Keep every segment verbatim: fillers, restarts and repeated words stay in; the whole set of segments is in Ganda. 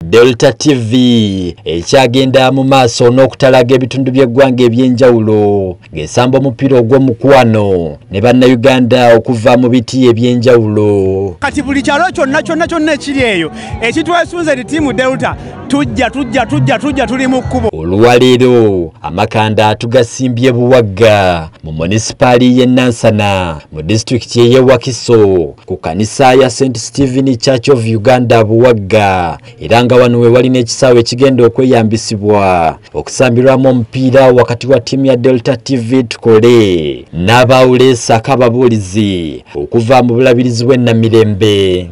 Delta T V ekyagenda mu maaso n'okutalaga ebitundu by'eggwanga ebyenjawulo ng'esamba omupiira ogw'Omukwano ne bannayuganda okuva mu biti ebyenjawulo. Kati buli kyalo kyonna kyonna kyonna ekiri eyo ekitwesunze ttiimu Delta tujja tujja tujja tujja tuli mu kkubo. Olwaleero amakanda tugasimbye Buwagga mu munisipaali y'e Nansana mu disitulikiti y'e Wakiso ku kanisa ya Saint Stephen Church of Uganda Buwagga, era nga wano we walina ekisaawe ekigenda okweyambisibwa okusambirwamu omupiira wakati wa ttiimu ya Delta T V Tukole n'abaawuleesa akababuulizi okuva mu bulabirizi bw'e Namirembe.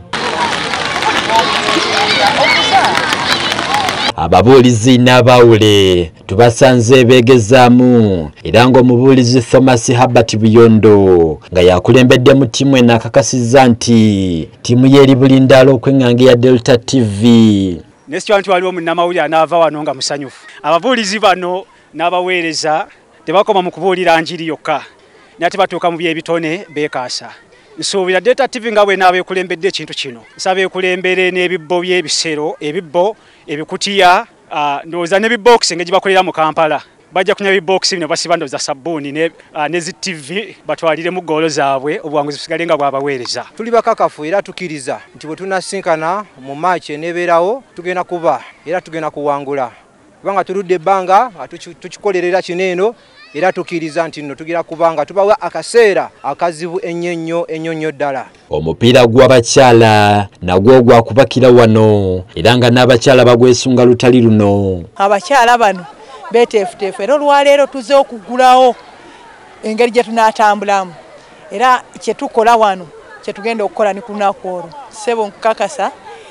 Ababuulizi n'abaawule tubasanze beegezaamu era ng'omubuulizi Thomas Herbert Buyondo nga yakulembedde mu ttiimu eno akakasizza nti ttiimu ye eri bulindaala okwenganga ya Delta T V. Nesitwa nti waliwo munnamawulire anaava wano nga musanyufu. Ababuulizi bano n'abaweereza tebakoma mu kubuulira njiri yokka nate batuuka mu by'ebitone beekaasa. Nsuubira Delta T V nga bwe n'abeekulembedde ekintu kino nsaba ekulembere n'ebibbo by'ebisero ebibbo ebikutiya ndowooza n'ebibokisi nga gye bakolera mu Kampala bajja kunya ebibokisi bino basiba ndowooza sabbuuni ne ne zi T V batwaliremu ggoolo zaabwe obuwanguzi busigale nga bwabaweereza. Tuli bakakafu era tukkiriza nti bwe tunasinkana mu maaci eneebeerawo tugenda kuba era tugenda kuwangula kubanga tuludde ebbanga tukikolerera kino eno era tukkiriza nti nno tugira kubanga tubawa akaseera akazibu ennyo ennyo ennyo nnyo ddala. Omupiira gw'abakyala nagwo gwakubakira wano era nga n'abakyala bagwesunga lutali luno. Abakyala bano beeteefuteefu era olwaleero tuze okugulawo engeri gye tunaatambulamu era kye tukola wano kye tugenda okukola ni ku lunaku olwo. Ssebo nkukakasa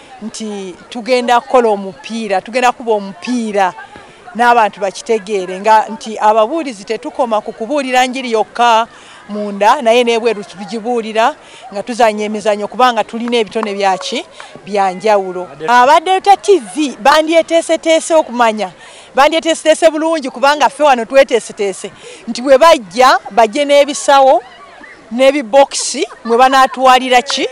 nti tugenda kukola omupiira, tugenda kuba omupiira n'abantu bakitegeere nga nti ababuulizi tetukoma ku kubuulira njiri yokka munda naye n'ebweru tugibuulira nga tuzanya emizanyo kubanga tulina ebitone byaki byanjawulo. Aba Delta T V bandyeteeseteese okumanya bandyeteeseteese bulungi kubanga ffe wano tweteeseteese nti bwe bajja bajje n'ebisawo n'ebibokisi mwe banaatwalira ki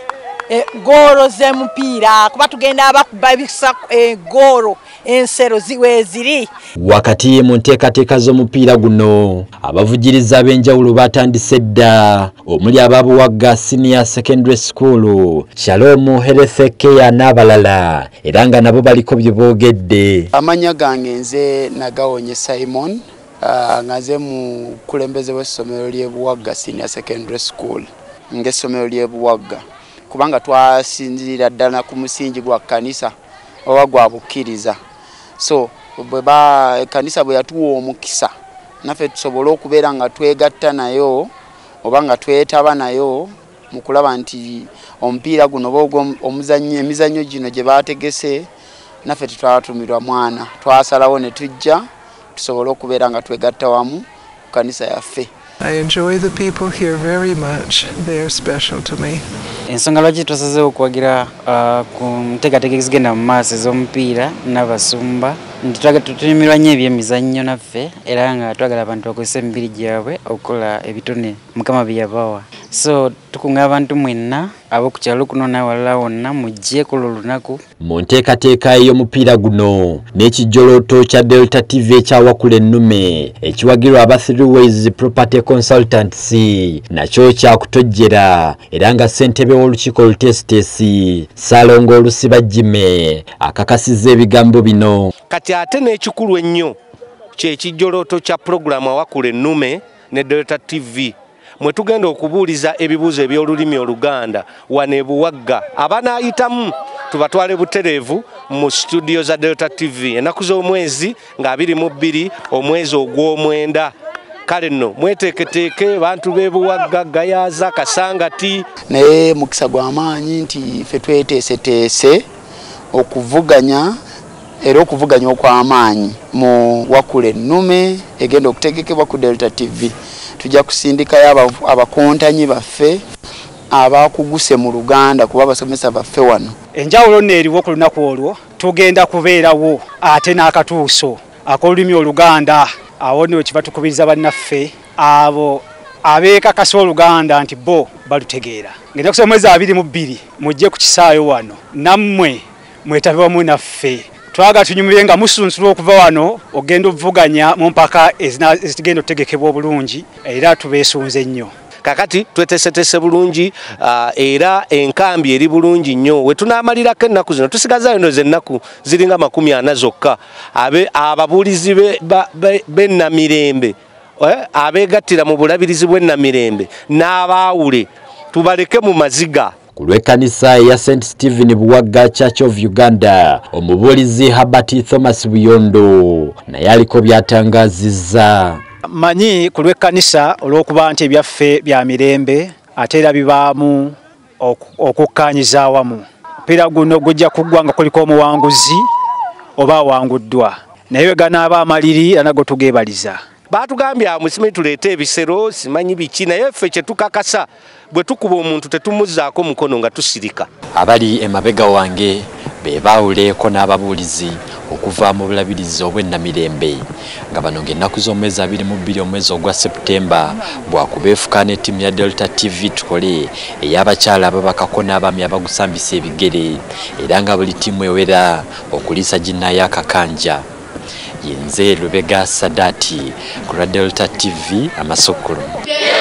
gooro z'emupiira kuba tugenda abakuba bisa gooro ensero ziwe ziri. Wakati mu nteekateeka z'omupiira guno abavugiriza ab'enjawulo batandise dda omuli aba Buwagga Senior Secondary School, Shalom Health Care n'abalala era nga nabo baliko bye boogedde. Amanya gange nze Nagawonye Simon uh, ngaze mu kulembeze w'essomero ly'e Buwagga Senior Secondary School ng'essomero ly'e Buwagga kubanga twasinzirira ddala ku musingi gwa kanisa oba gwa bukkiriza. So bwe ba kanisa bwe yatuwa omukisa naffe tusobole okubeera nga twegatta nayo oba nga twetaba nayo mu kulaba nti omupiira guno bogo omuzannyo emizannyo gino gye baategese naffe tetwatumirwa mwana twasalawo ne tujja tusobole okubeera nga twegatta wamu ku kanisa yaffe. I enjoy the people here very much. They are special to me. Ensonga lwaki twasazeewo okwagira ku nteekateeka ezigenda mu maaso ez'omupiira n'Abasumba nti tunyumirwa nnyo ebyemizannyo naffe era nga twagala abantu bakozesa emibiri gyabwe okukola ebitone Mukama bye yabawa. So tukunga abantu mwenna ab'oku kyalo kuno n'awalala wonna mujje ku lunaku. Mu nteekateeka ey'omupiira guno n'ekijjolooto kya Delta T V ekyawakula ennume ekiwagirwa aba Three Ways Property Consultancy nakyo kyakutojjera era nga ssentebe w'olukiiko olutesitesi Salongo Olusibajjime akakasizza ebigambo bino. Kati ate n'ekikulu ennyo kye kijjolooto kya pulogulaamu awakula ennume ne Delta T V mwe tugenda okubuuliza ebibuuzo eby'olulimi Oluganda wano e Buwagga abanaayitamu tubatwale butereevu mu studio za Delta T V ennaku z'omwezi nga abiri mu bbiri omwezi ogw'omwenda. Kale nno mweteeketeeke bantu b'e Buwagga Gayaza Kasangati. Naye mukisa gw'amaanyi nti ffe tweteeseteese okuvuganya era okuvuganya okw'amaanyi mu wakula ennume egenda okutegekebwa ku Delta T V. Tujja kusindikayo abakontanyi baffe abakuguse mu Luganda kuba abasomesa baffe wano. Enjawulo n'eriwo ku lunaku olwo tugenda kubeerawo ate n'akatuuso ak'olulimi Oluganda awo nno kiba tukubiriza bannaffe abo abeekakasa Oluganda nti bo balutegeera. Ngenda kusoma mwezi abiri mu bbiri mujje ku kisaayo wano nammwe mwetabe wamu naffe twaga tunyumire nga musunsulwa okuva wano ogenda ovuganya mu mpaka ezigenda otegekebwa obulungi era tubeesunze nnyo. Kakati twetesetese bulungi uh, era enkambi eri bulungi nnyo we tunaamalirako ennaku zino tusigaza eno zennaku ziringa makumi ana zokka abe ababuulizi b'ennamirembe eh, abeegattira mu bulabirizi bw'ennamirembe n'abaawule tubaleke mu maziga. Ku lw'ekkanisa eya Saint Stephen Buwagga Church of Uganda, omubuulizi Herbert Thomas Buyondo naye aliko byatangazizza. Manyi ku lw'ekkanisa olw'okuba nti ebyaffe bya mirembe ate era bibaamu okukkaanyiza awamu. Omupiira guno gujja kuggwa nga kuliko omuwanguzi oba awanguddwa, naye ganaaba amaliri era nago tugeebaliza. Baatugambye amusimanyi tuleete ebisero simanyi biki naye ffe kye tukakasa bwe tukuba omuntu tetumuzzaako mukono nga tusirika. Abali emabega wange be baawuleeko n'ababuulizi okuva mu bulabirizi obw'ennamirembe nga bano ng'ennaku z'omwezi abiri mu bbiri omwezi ogwa Septemba bwakubeefuka n'ettiimu ya Delta T V Tukole ey'abakyala ababakako n'abaami abagusambisa ebigere era nga buli ttiimu ewera okuliisa ginnayo akakanja. Yenze Lubega Sadati ku Delta T V Amasokolo.